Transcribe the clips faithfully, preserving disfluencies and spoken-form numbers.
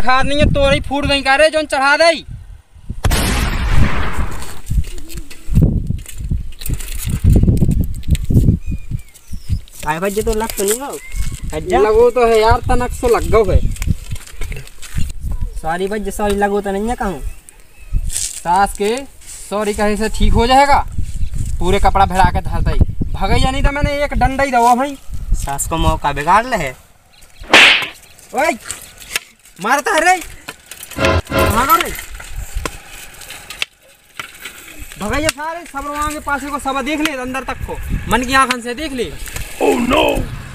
खाद नहीं है तो रही फूट गई का रे जो चढ़ा दे। आए भज्जे तो लग तो नहीं हो लगो तो है यार, तनक सो लग गो है। सॉरी भज्जे सॉरी लगो तो नहीं है कहूँ सास के सॉरी कहे से ठीक हो जाएगा। पूरे कपड़ा भिड़ा के धरता ही भगैया नहीं तो मैंने एक डंडा ही दवा भाई। सास को मौका बिगाड़ ले है। ओए मारता है रे कहाँ रे भगैया सारे सब वहाँ के पास को सब देख ले अंदर तक को मन की आंखन से देख ले। Oh no!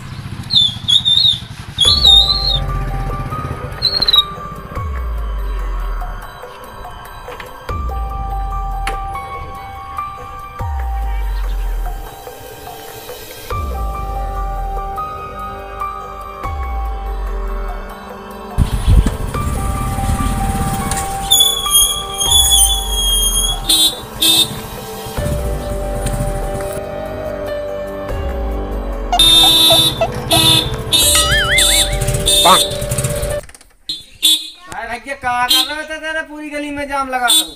कहा कर रहे थे तेरे पूरी गली में जाम लगा दो।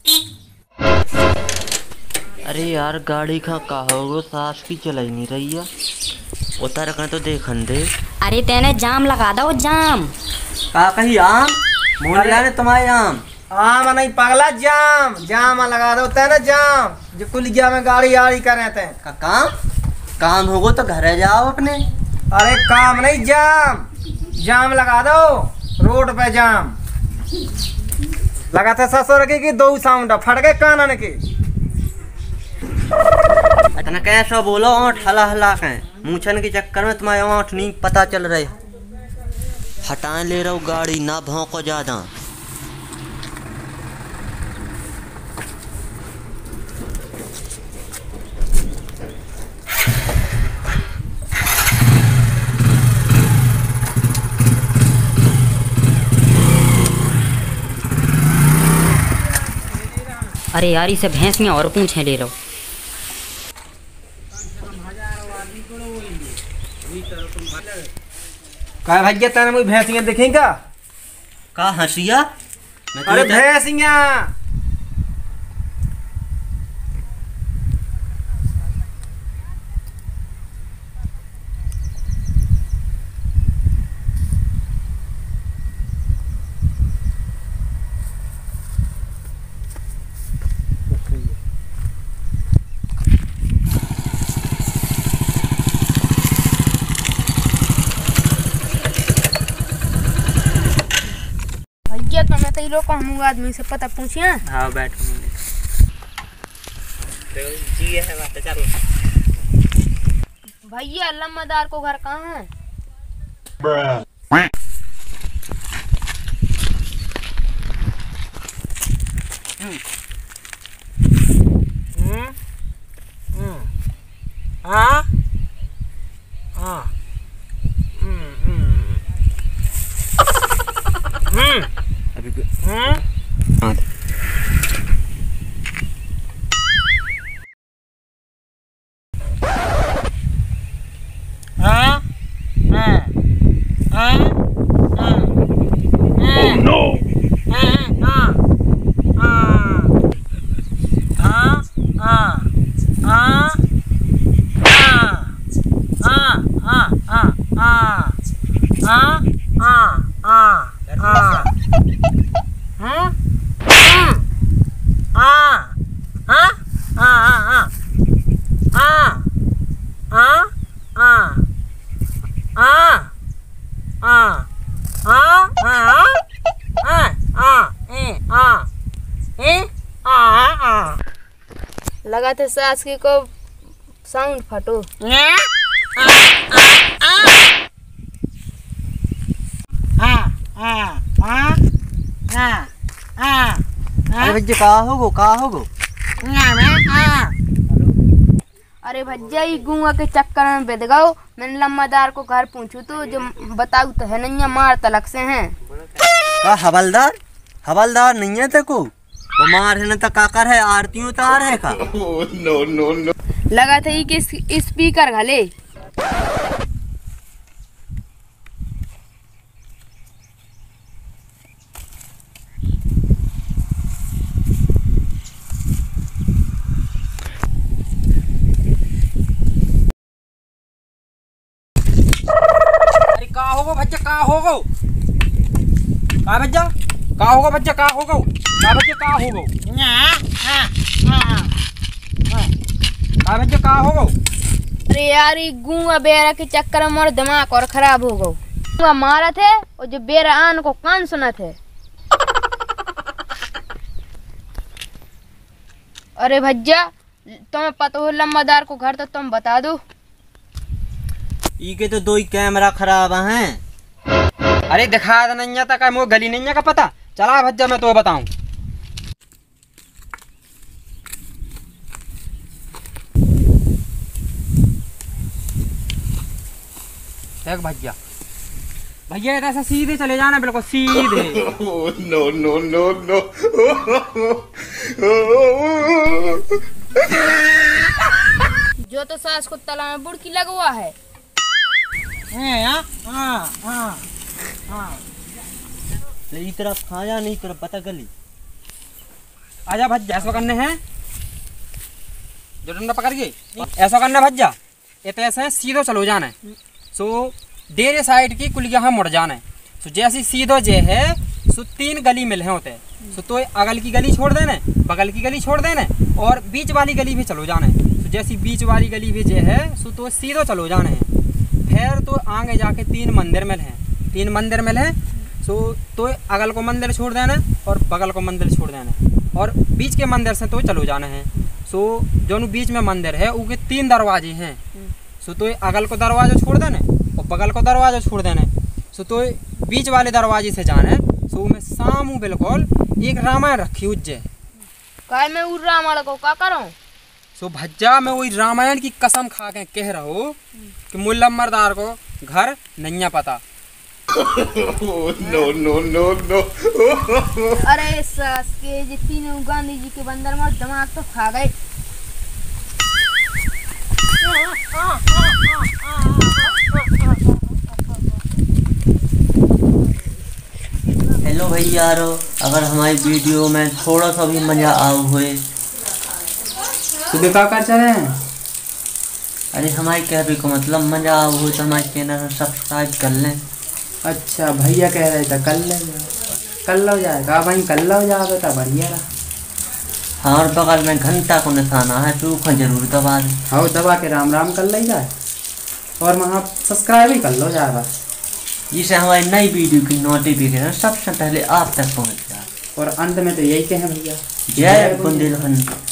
अरे यार गाड़ी का कहा होगा सास की चलाई नहीं रही है उतर कर तो देखन दे। अरे तेने जाम लगा दो जाम। का कही आम मोहल्ला ने तुम्हारे आम आम नहीं पगला जाम जाम लगा दो तेने जाम जो कुलिया में गाड़ी आड़ी कर रहे थे। का काम काम होगा तो घर जाओ अपने। अरे काम नहीं जाम जाम लगा दो रोड पे जाम लगा था ससुर के की दो साउंड फट गए कानन के। इतना कैसा बोलो आठ हला हला के मूछन के चक्कर में तुम्हारे आठ नहीं पता चल रहे। हटाए ले रहा हूँ गाड़ी ना भौंको ज्यादा। अरे यार इसे भैंस में और पूछे ले लो। क्या भैया तेने मुझे भैंसियां देखेंगा का हंसिया। अरे भैंसियां मैं तो लोग कहूँगा आदमी से पता पूछिए। हाँ बैठो जी है बात चलो। भैया लम्बादार को घर कहाँ है? हाँ हाँ हम्म हम्म हम्म हाँ हाँ हाँ हाँ Oh no! हाँ हाँ हाँ हाँ हाँ लगा थे सास की को साउंड फटो। अरे कहा होगो कहा होगो। अरे भज्जा ही गुंगा के चक्कर में बेद गओ। मैंने लम्बादार को घर पूछू तो जो बताऊ तो है नहीं मार तलक से हैं। का हवलदार हवलदार नहीं है तेको वो मार है न तो काकर है आरती उतार है का। Oh no no no! लगा था कि स्पीकर घले। का भज्जा का होगा भज्जा का होगा का भज्जा का होगा का भज्जा का होगा। अरे यार ये गूंगा बेरा के चक्कर में मोर दिमाग और खराब हो गो। गूंगा मारा थे और जो बेरा आन को कान सुना थे। अरे भज्जा तुम्हें पता हो लम्बादार को घर तो तुम बता दो। ई के तो दो ही कैमरा खराब हैं। अरे दिखा दे नैया तक है, मोह गली नैया का पता चला भज्जा मैं तो बताऊं। देख भज्जा भैया ऐसा सीधे चले जाना बिल्कुल सीधे। Oh, no, no, no, no. जो तो सास को तला में बुड़की लगवा है। हाँ हाँ हाँ हाँ ई तरफ खाया नहीं तरफ पता गली। आजा भज्जा ऐसा करने हैं जो डंडा पकड़ के ऐसा करना भज्जा ये तो ऐसा है सीधो चलो जाना है। सो डेरे साइड की कुलिया हम मुड़ जाना है। सो जैसी सीधो जे है सो तीन गली मिल हैं होते हैं। सो तो अगल की गली छोड़ देना बगल की गली छोड़ देना और बीच वाली गली भी चलो जाना है। सो जैसी बीच वाली गली भी जे है सो तो सीधो चलो जाना है। फिर तो आगे जाके तीन मंदिर मिल हैं तीन मंदिर मिल हैं। सो तो अगल को मंदिर छोड़ देना और बगल को मंदिर छोड़ देना और बीच के मंदिर से तो चलो जाना है। सो जो बीच में मंदिर है उसके तीन दरवाजे हैं। सो तो अगल को दरवाजा छोड़ देना और बगल को दरवाजा छोड़ देना। सो तो बीच वाले दरवाजे से जाना है। सो मैं सामू बिल्कुल एक रामायण रखी उज्जै काय मैं उड़ रामायण को का करूं। सो भज्जा मैं वही रामायण की कसम खा के कह रहा हूँ कि मुल्ला मर्दार को घर नैया पता। Oh, no, no, no, no. अरे सास के जी तीनों गांधी जी के बंदर में दिमाग तो खा गए। हेलो भैयारो, अगर हमारी वीडियो में थोड़ा सा भी मजा आऊ हुए तो क्या कर चले हैं। अरे हमारे कहने का मतलब मजा आऊ हो तो हमारे चैनल को सब्सक्राइब कर लें। अच्छा भैया कह रहे थे कल ले कल लो जाएगा भाई कल लो जाएगा तो बढ़िया रहा। हाँ और बगल में घंटा को निशाना है तो उसको जरूर दबा दें। हाँ दबा के राम राम कर ले जाए और वहाँ सब्सक्राइब ही कर लो जाए बस जिससे हमारी नई वीडियो की नोटिफिकेशन सबसे पहले आप तक पहुँच जाए। और अंत में तो यही कहें भैया जय बुंदेलखंड।